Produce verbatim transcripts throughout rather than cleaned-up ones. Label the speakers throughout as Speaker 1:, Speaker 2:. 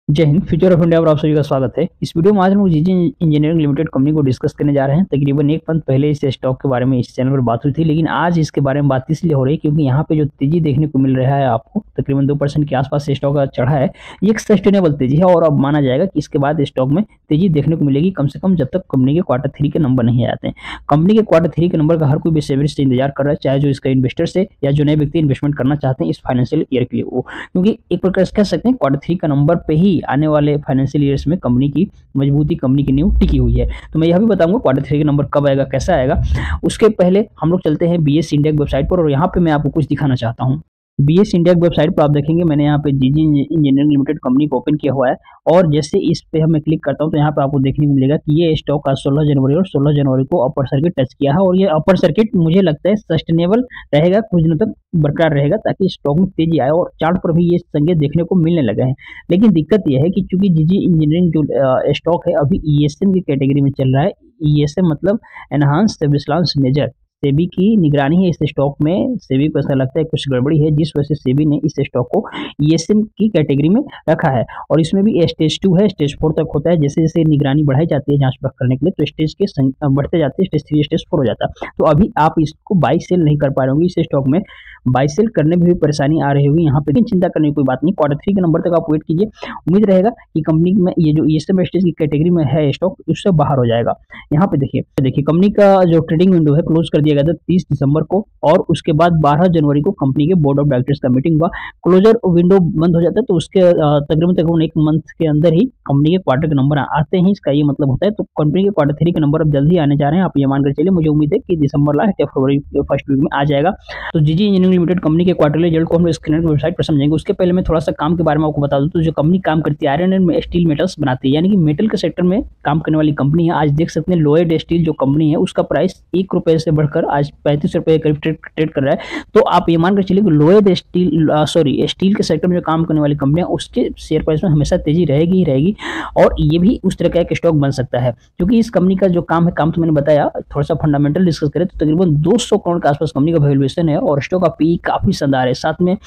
Speaker 1: जय Hind. Future of India पर आप सभी का स्वागत है। इस वीडियो में आज हम जीजी इंजीनियरिंग लिमिटेड कंपनी को डिस्कस करने जा रहे हैं। तकरीबन एक मंथ पहले इस स्टॉक के बारे में इस चैनल पर बात हुई थी, लेकिन आज इसके बारे में बात इसलिए हो रही है क्योंकि यहाँ पे जो तेजी देखने को मिल रहा है आपको, तकरीबन दो परसेंट के आसपास स्टॉक चढ़ा है। ये एक सस्टेनेबल तेजी है और अब माना जाएगा कि इसके बाद स्टॉक में तेजी देखने को मिलेगी, कम से कम जब तक कंपनी के क्वार्टर थ्री के नंबर नहीं आते हैं। कंपनी के क्वार्टर थ्री के नंबर का हर कोई बेसब्री से इंतजार कर रहा है, चाहे जो इसका इन्वेस्टर्स है या जो नए व्यक्ति इन्वेस्टमेंट करना चाहते हैं इस फाइनेंशियल ईयर के लिए वो, क्योंकि एक प्रकार से कह सकते हैं क्वार्टर थ्री का नंबर पे ही आने वाले फाइनेंशियल ईयर्स में कंपनी की मजबूती, कंपनी की नींव टिकी हुई है। तो मैं यह भी बताऊंगा क्वार्टर थ्री का नंबर कब आएगा, कैसा आएगा। उसके पहले हम लोग चलते हैं बीएस इंडिया की वेबसाइट पर और यहाँ पे मैं आपको कुछ दिखाना चाहता हूँ। बीएस इंडिया की वेबसाइट पर आप देखेंगे मैंने यहाँ पे जीजी इंजीनियरिंग लिमिटेड कंपनी को ओपन किया हुआ है और जैसे इस पे हम मैं क्लिक करता हूँ तो यहाँ पे आपको देखने को मिलेगा कि ये स्टॉक आज सोलह जनवरी और सोलह जनवरी को अपर सर्किट टच किया है और ये अपर सर्किट मुझे लगता है सस्टेनेबल रहेगा, कुछ दिनों तक बरकरार रहेगा ताकि स्टॉक में तेजी आए और चार्ट पर भी ये संकेत देखने को मिलने लगे हैं। लेकिन दिक्कत यह है कि चूंकि जीजी इंजीनियरिंग जो स्टॉक है अभी ईएसएम की कैटेगरी में चल रहा है। ईएसएम मतलब एनहांस सर्विलांस मेजर, सेबी की निगरानी है इस स्टॉक में। सेबी को ऐसा लगता है कुछ गड़बड़ी है जिस वजह से सेबी ने इस स्टॉक को ईएसएम की कैटेगरी में रखा है और इसमें भी स्टेज टू है, स्टेज फोर तक होता है। जैसे जैसे निगरानी बढ़ाई जाती है जांच परख करने के लिए तो स्टेज के बढ़ते जाते हैं, स्टेज थ्री स्टेज फोर हो जाता है। तो अभी आप इसको बाई सेल नहीं कर पा रहे होंगे, इस स्टॉक में बाई सेल करने में भी परेशानी आ रही होगी। यहाँ पे चिंता करने की कोई बात नहीं, क्वार्टर थ्री के नंबर तक आप वेट कीजिए। उम्मीद रहेगा कि कंपनी में ये जो ईएसएम स्टेज की कैटेगरी में है स्टॉक उससे बाहर हो जाएगा। यहाँ पे देखिए देखिए कंपनी का जो ट्रेडिंग विंडो है क्लोज कर दिया गया था तीस दिसंबर को और उसके बाद बारह जनवरी को कंपनी के बोर्ड ऑफ डायरेक्टर्स का मीटिंग हुआ। क्लोजर विंडो बंद हो जाता है तो उसके तकरीबन तकरीबन एक मंथ के अंदर ही कंपनी के क्वार्टर के नंबर आते हैं, इसका ये मतलब होता है। तो कंपनी के क्वार्टर थ्री के नंबर अब जल्दी आने जा रहे हैं, आप ये मानकर चलिए। मुझे उम्मीद है कि दिसंबर लास्ट या फरवरी के फर्स्ट वीक में आ जाएगा। तो जीजी इंजीनियरिंग लिमिटेड कंपनी के क्वार्टरली रिजल्ट को हम स्क्रीन की वेबसाइट पर समझेंगे। उसके पहले मैं थोड़ा सा काम के बारे में आपको बता दूं तो जो कंपनी काम करती है आयरन एंड स्टील मेटल्स बनाती है, यानी कि मेटल के सेक्टर में काम करने वाली कंपनी है। आज देख सकते हैं लोएड स्टील जो कंपनी है उसका प्राइस एक रुपए से बढ़कर आज पैंतीस रुपए करीब ट्रेड कर रहा है। तो आप ये मानकर चलिए कि लोएड स्टील सॉरी स्टील के सेक्टर में जो काम करने वाली कंपनियां उसके शेयर प्राइस में हमेशा तेजी रहेगी ही रहेगी और ये भी उस तरह का एक स्टॉक बन सकता है क्योंकि इस कंपनी का जो काम है, काम तो मैंने बताया। थोड़ा सा फंडामेंटल डिस्कस करें तो तकरीबन दो सौ करोड़ के आसपास कंपनी का वैल्यूएशन है और स्टॉक का पी काफी शानदार है। साथ में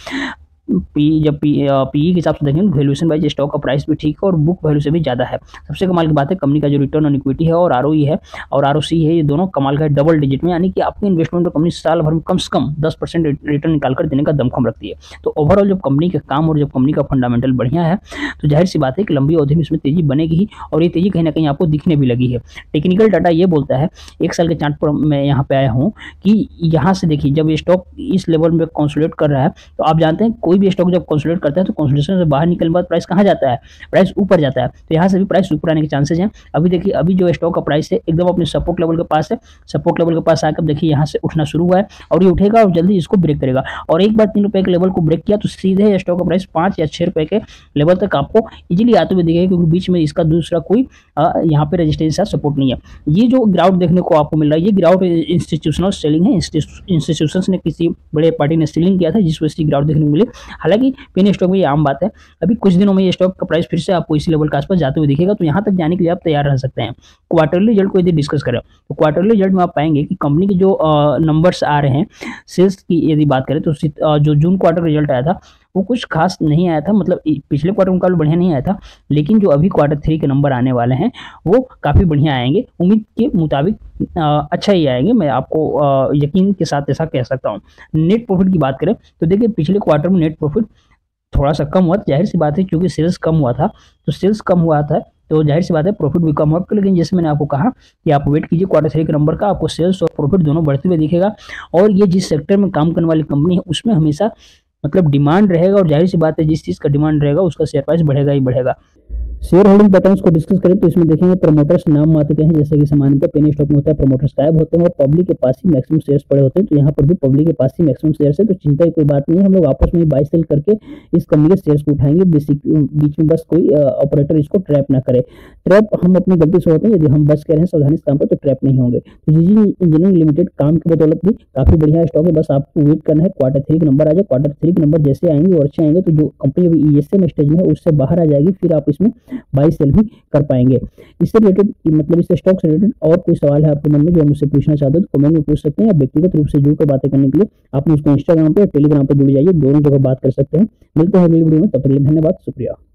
Speaker 1: पी जब पी पी के हिसाब से देखेंगे वैल्यूएशन वाइज स्टॉक का प्राइस भी ठीक है और बुक वैल्यू से भी ज्यादा है। सबसे कमाल की बात है कंपनी का जो रिटर्न ऑन इक्विटी है और आरओई है और आरओसी है, ये दोनों कमाल का है, डबल डिजिट में, यानी कि आपके इन्वेस्टमेंट में कंपनी साल भर में कम से कम दस परसेंट रिटर्न निकालकर देने का दमखम रखती है। तो ओवरऑल जब कंपनी का काम और जब कंपनी का फंडामेंटल बढ़िया है तो जाहिर सी बात है कि लंबी अवधि में इसमें तेजी बनेगी ही और ये तेजी कहीं ना कहीं आपको दिखने भी लगी है। टेक्निकल डाटा ये बोलता है, एक साल के चार्ट पर मैं यहाँ पे आया हूँ कि यहाँ से देखिए जब ये स्टॉक इस लेवल में कंसोलिडेट कर रहा है तो आप जानते हैं कोई भी स्टॉक जब कंसोलिडेट करता है तो कंसोलिडेशन से बाहर निकलने के बाद प्राइस कहाँ जाता है, प्राइस ऊपर जाता है। तो यहाँ से भी प्राइस ऊपर आने के चांसेस हैं। अभी देखिए अभी जो स्टॉक का प्राइस है एकदम अपने सपोर्ट लेवल के पास है, सपोर्ट लेवल के पास आकर देखिए यहाँ से उठना शुरू हुआ है और ये उठेगा और जल्दी इसको ब्रेक करेगा और एक बार तीन रुपए के लेवल को ब्रेक किया तो सीधे स्टॉक का प्राइस पांच या छह रुपए के लेवल तक आपको इजीली आते हुए दिखेगा क्योंकि बीच में इसका दूसरा कोई यहाँ पे रेजिस्टेंस या सपोर्ट नहीं है। ये जो गिरावट देखने को आपको मिल रहा है ये गिरावट इंस्टीट्यूशनल सेलिंग है, इंस्टीट्यूशंस ने किसी बड़े पार्टी ने सेलिंग किया था जिस वजह से गिरावट देखने को मिली। हालांकि पेनी स्टॉक में ये आम बात है, अभी कुछ दिनों में ये स्टॉक का प्राइस फिर से आपको इसी लेवल के आसपास जाते हुए दिखेगा तो यहाँ तक जाने के लिए आप तैयार रह सकते हैं। क्वार्टरली रिजल्ट को यदि डिस्कस करें तो क्वार्टरली रिजल्ट में आप पाएंगे कि कंपनी के जो नंबर्स आ रहे हैं सेल्स की यदि बात करें तो जो जून क्वार्टर रिजल्ट आया था वो कुछ खास नहीं आया था, मतलब पिछले क्वार्टर मुकाबले बढ़िया नहीं आया था, लेकिन जो अभी क्वार्टर थ्री के नंबर आने वाले हैं वो काफ़ी बढ़िया आएंगे, उम्मीद के मुताबिक अच्छा ही आएंगे। मैं आपको यकीन के साथ ऐसा कह सकता हूँ। नेट प्रॉफिट की बात करें तो देखिए पिछले क्वार्टर में नेट प्रॉफिट थोड़ा सा कम हुआ, जाहिर सी बात है क्योंकि सेल्स कम हुआ था तो सेल्स कम हुआ था तो जाहिर सी बात है प्रॉफिट भी कम हुआ। लेकिन जैसे मैंने आपको कहा कि आप वेट कीजिए क्वार्टर थ्री के नंबर का, आपको सेल्स और प्रॉफिट दोनों बढ़ते हुए दिखेगा और ये जिस सेक्टर में काम करने वाली कंपनी है उसमें हमेशा मतलब डिमांड रहेगा और जाहिर सी बात है जिस चीज़ का डिमांड रहेगा उसका शेयर प्राइस बढ़ेगा ही बढ़ेगा। शेयर होल्डिंग पैटर्न्स को डिस्कस करें तो इसमें देखेंगे प्रमोटर्स नाम मात्र के हैं, जैसे कि सामान्यतः पेनी स्टॉक में होता है प्रमोटर्स गायब होते हैं और पब्लिक के पास ही मैक्सिमम शेयर्स पड़े होते हैं। तो यहाँ पर भी पब्लिक के पास ही मैक्सिमम शेयर्स है तो चिंता की कोई बात नहीं है, हम लोग आपस में बाय सेल करके इस कंपनी के शेयर्स को उठाएंगे। बेसिक बीच में बस कोई ऑपरेटर इसको ट्रैप ना करे। ट्रैप हम अपनी गलती से होते हैं, यदि हम बच के रहें सावधानी से काम पर तो ट्रैप नहीं होंगे। तो जीजी इंजीनियरिंग लिमिटेड काम की बदौलत भी काफी बढ़िया स्टॉक है, बस आपको वेट करना है क्वार्टर थ्री के नंबर आ जाए। क्वार्टर थ्री के नंबर जैसे आएंगे और अच्छे आएंगे तो जो कंपनी अभी ईएसएम स्टेज में है उससे बाहर आ जाएगी, फिर आप इसमें बाय सेल भी कर पाएंगे। इससे रिलेटेड मतलब इस स्टॉक से रिलेटेड और कोई सवाल है आपके मन में जो मुझसे पूछना चाहते हो तो कमेंट में पूछ सकते हैं, या व्यक्तिगत रूप से जुड़कर बातें करने के लिए आप मुझको इंस्टाग्राम पे टेलीग्राम पे जुड़ जाइए, दोनों जगह बात कर सकते हैं। मिलते हैं अगली वीडियो में, तब तक के लिए धन्यवाद, शुक्रिया।